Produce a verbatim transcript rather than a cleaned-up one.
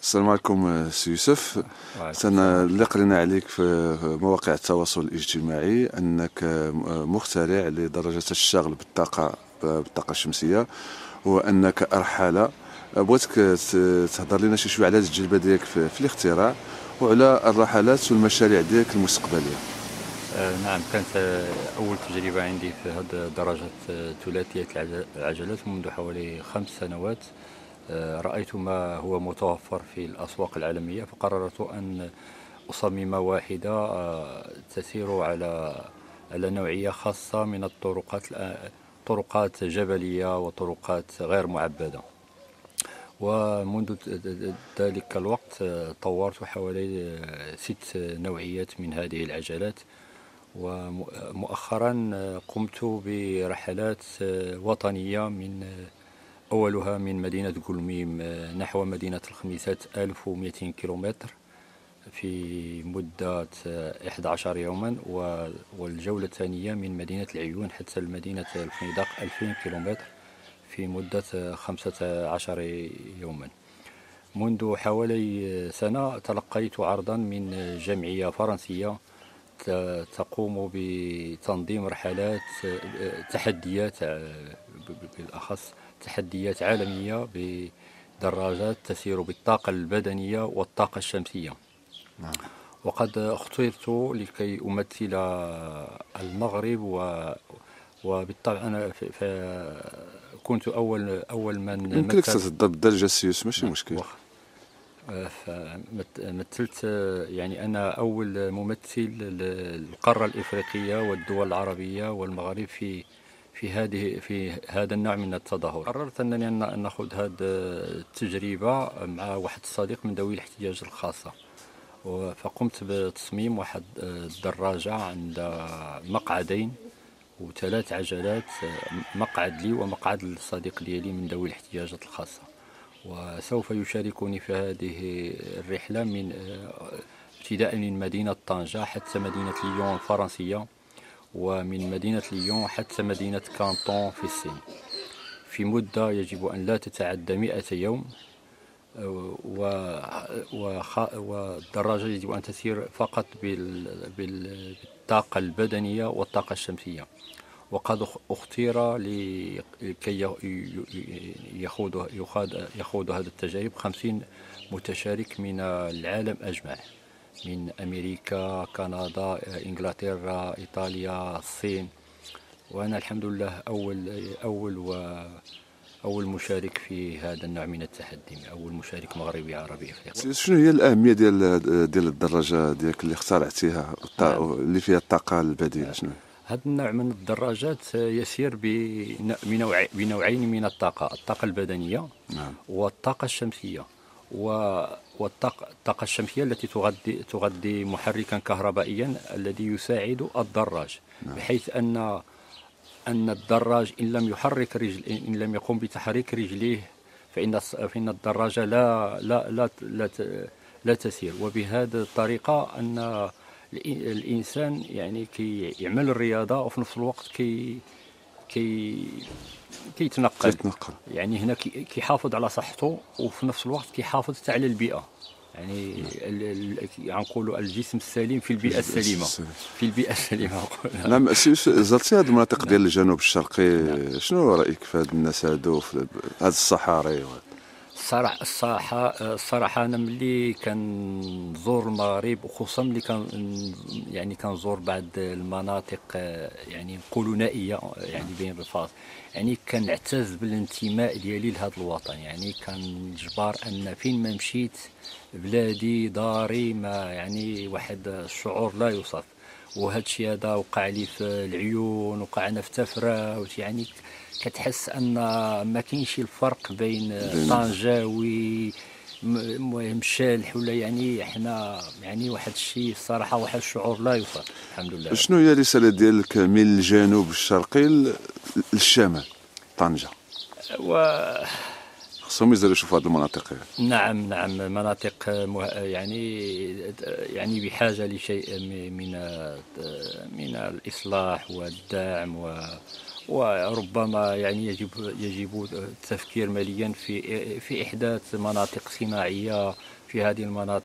السلام عليكم سي يوسف. سنة اللي قرينا عليك في مواقع التواصل الاجتماعي أنك مخترع لدرجة الشغل بالطاقة بالطاقة الشمسية، وأنك أرحلة. بغيتك تهضر لنا شي شوية على التجربة ديالك في, في الاختراع وعلى الرحلات والمشاريع ديالك المستقبلية. آه نعم، كانت أول تجربة عندي في هذه درجة ثلاثية العجلات منذ حوالي خمس سنوات. آه رأيت ما هو متوفر في الأسواق العالمية، فقررت أن أصمم واحدة آه تسير على على نوعية خاصة من الطرقات طرقات جبلية وطرقات غير معبدة. ومنذ ذلك الوقت طورت حوالي ست نوعيات من هذه العجلات، ومؤخرا قمت برحلات وطنية، من أولها من مدينة قلميم نحو مدينة الخميسات ألف ومئتين كيلومتر في مدة إحدى عشر يوما، والجولة الثانية من مدينة العيون حتى المدينة الفنيدق ألفين كيلومتر في مدة خمسة عشر يوما. منذ حوالي سنة تلقيت عرضا من جمعية فرنسية تقوم بتنظيم رحلات تحديات، بالأخص تحديات عالمية بدراجات تسير بالطاقة البدنية والطاقة الشمسية. وقد اخترت لكي أمثل المغرب، و وبالطبع أنا كنت أول أول من يمكنك تهضر بالدرجة السيوس ماشي مشكل. فمثلت يعني أنا أول ممثل للقارة الإفريقية والدول العربية والمغرب في في هذه في هذا النوع من التظاهر. قررت أنني نأخذ هذه التجربة مع واحد الصديق من ذوي الاحتياجات الخاصة، فقمت بتصميم واحد الدراجة عند مقعدين وثلاث عجلات، مقعد لي ومقعد للصديق ديالي من ذوي الاحتياجات الخاصة. وسوف يشاركني في هذه الرحلة من ابتداء من مدينة طنجة حتى مدينة ليون الفرنسية، ومن مدينة ليون حتى مدينة كانطون في الصين، في مدة يجب أن لا تتعدى مئة يوم. والدراجة يجب أن تسير فقط بالطاقة البدنية والطاقة الشمسية. وقد اختير لكي يخوض يخوض هذا التجارب خمسين متشارك من العالم أجمع، من أمريكا، كندا، إنجلترا، إيطاليا، الصين. وأنا الحمد لله أول أول و أول مشارك في هذا النوع من التحدي، أول مشارك مغربي عربي أفريقي. شنو هي الأهمية ديال ديال الدراجة ديالك اللي اخترعتيها اللي فيها الطاقة البديلة؟ شنو هذا النوع من الدراجات يسير بنوعين من الطاقة، الطاقة البدنية نعم. والطاقة الشمسية. والطاقة الشمسية التي تغذي تغذي محركا كهربائيا الذي يساعد الدراج، نعم. بحيث أن أن الدراج إن لم يحرك رجل إن لم يقوم بتحريك رجليه فإن فإن الدراجة لا لا لا لا, لا تسير. وبهذه الطريقة أن الإنسان يعني كي يعمل الرياضة وفي نفس الوقت كي كي كيتنقل، يعني هنا كيحافظ على صحته وفي نفس الوقت كيحافظ على البيئة، يعني نقولوا الجسم السليم في البيئة السليمة في البيئة السليمة. نعم. زرتي هذه المناطق ديال الجنوب الشرقي، نعم. شنو رأيك في هاد الناس هادو في هاد الصحاري؟ الصراحة الصراحة الصراحة أنا ملي كنزور المغرب، وخصوصا ملي كان يعني كنزور بعض المناطق يعني نقولوا نائية، يعني بين الفاظ، يعني كنعتز بالانتماء ديالي لهذا الوطن، يعني كنجبر أن فين ما مشيت بلادي داري، ما يعني واحد الشعور لا يوصف. وهذا الشيء هذا وقع لي في العيون، وقعنا في تفراوت، يعني كتحس ان ما كاينش الفرق بين طنجاوي مشالح ولا، يعني احنا يعني واحد الشيء الصراحه واحد الشعور لا يوصف. الحمد لله. شنو هي الرساله ديالك من الجنوب الشرقي للشمال طنجه؟ و خصهم يزوروا يشوفوا هذه المناطق. نعم نعم مناطق يعني يعني بحاجه لشيء من من الاصلاح والدعم وربما يعني يجب يجب التفكير ماليا في في إحداث مناطق صناعية في هذه المناطق.